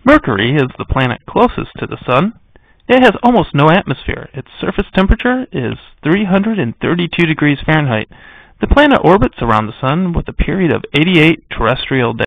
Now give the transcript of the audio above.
Mercury is the planet closest to the Sun. It has almost no atmosphere. Its surface temperature is 332 degrees Fahrenheit. The planet orbits around the Sun with a period of 88 terrestrial days.